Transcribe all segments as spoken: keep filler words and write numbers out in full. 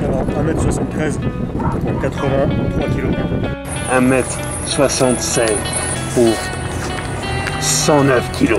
Alors un mètre soixante-treize pour quatre-vingt-trois kilos. un mètre soixante-cinq pour cent neuf kilos.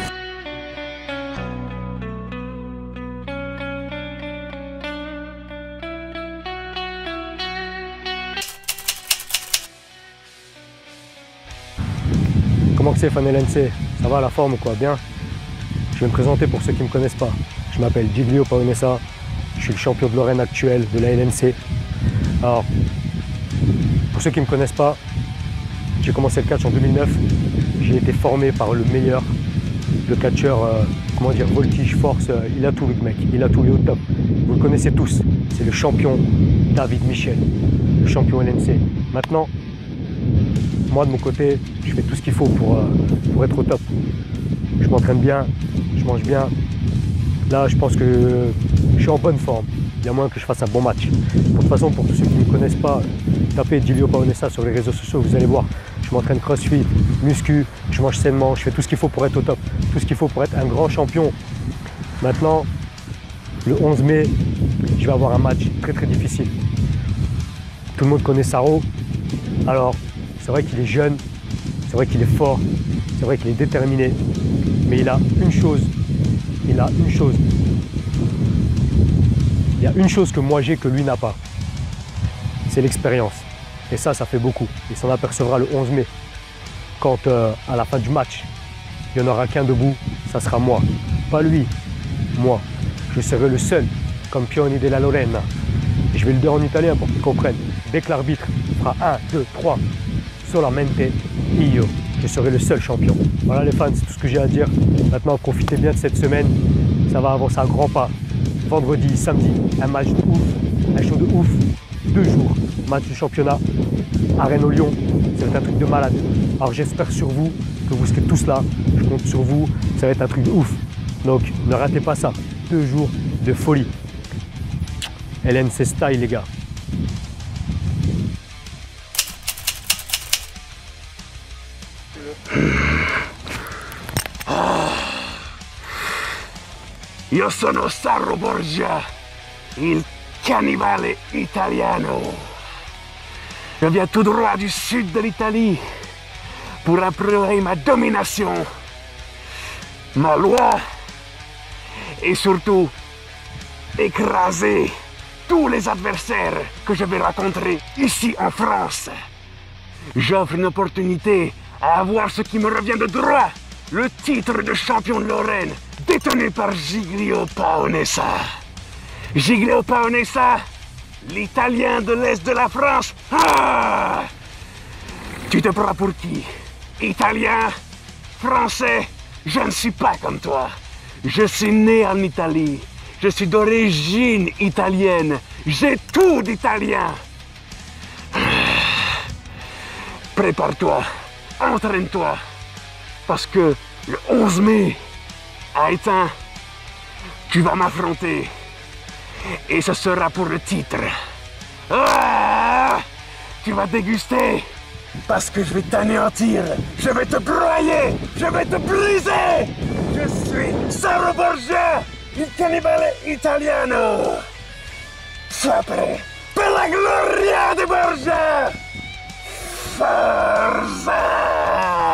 Comment que c'est Fan L N C? Ça va la forme ou quoi? Bien? Je vais me présenter pour ceux qui ne me connaissent pas. Je m'appelle Giglio Paonessa, je suis le champion de Lorraine actuel de la L N C. Alors, pour ceux qui ne me connaissent pas, j'ai commencé le catch en deux mille neuf. J'ai été formé par le meilleur, le catcheur, euh, comment dire, voltige, force, euh, il a tout le mec, il a tout, il est au top. Vous le connaissez tous, c'est le champion David Michel, le champion L N C. Maintenant, moi de mon côté, je fais tout ce qu'il faut pour, euh, pour être au top. Je m'entraîne bien, je mange bien. Là, je pense que je suis en bonne forme. Il y a moyen que je fasse un bon match. De toute façon, pour tous ceux qui ne me connaissent pas, tapez Giglio Paonessa sur les réseaux sociaux, vous allez voir. Je m'entraîne crossfit, muscu, je mange sainement, je fais tout ce qu'il faut pour être au top. Tout ce qu'il faut pour être un grand champion. Maintenant, le onze mai, je vais avoir un match très très difficile. Tout le monde connaît Saro. Alors, c'est vrai qu'il est jeune, c'est vrai qu'il est fort, c'est vrai qu'il est déterminé, mais il a une chose, il a une chose, il y a une chose que moi j'ai que lui n'a pas, c'est l'expérience. Et ça, ça fait beaucoup. Il s'en apercevra le onze mai, quand euh, à la fin du match, il n'y en aura qu'un debout, ça sera moi, pas lui, moi. Je serai le seul campione della Lorena. Et je vais le dire en italien pour qu'ils comprennent. Dès que l'arbitre fera un, deux, trois, solamente io, je serai le seul champion. Voilà les fans, c'est tout ce que j'ai à dire. Maintenant, profitez bien de cette semaine. Ça va avancer à grands pas. Vendredi, samedi, un match de ouf, un show de ouf. Deux jours, match du championnat à Rennes-au-Lyon. Ça va être un truc de malade. Alors j'espère sur vous que vous serez tous là. Je compte sur vous. Ça va être un truc de ouf. Donc ne ratez pas ça. Deux jours de folie. L N C style, les gars. Io sono Saro Borgia, il cannibale italiano. Je viens tout droit du sud de l'Italie pour approuver ma domination, ma loi et surtout écraser tous les adversaires que je vais rencontrer ici en France. J'offre une opportunité à avoir ce qui me revient de droit, le titre de champion de Lorraine, détenu par Giglio Paonessa. Giglio Paonessa, l'Italien de l'Est de la France. Ah! Tu te prends pour qui? Italien? Français? Je ne suis pas comme toi. Je suis né en Italie. Je suis d'origine italienne. J'ai tout d'italien. Prépare-toi, entraîne-toi, parce que le onze mai, à Étain, tu vas m'affronter. Et ce sera pour le titre. Ah! Tu vas déguster, parce que je vais t'anéantir. Je vais te broyer, je vais te briser. Je suis Saro Borgia, il cannibale italiano. Sois prêt per la gloria de Borgia. Forza!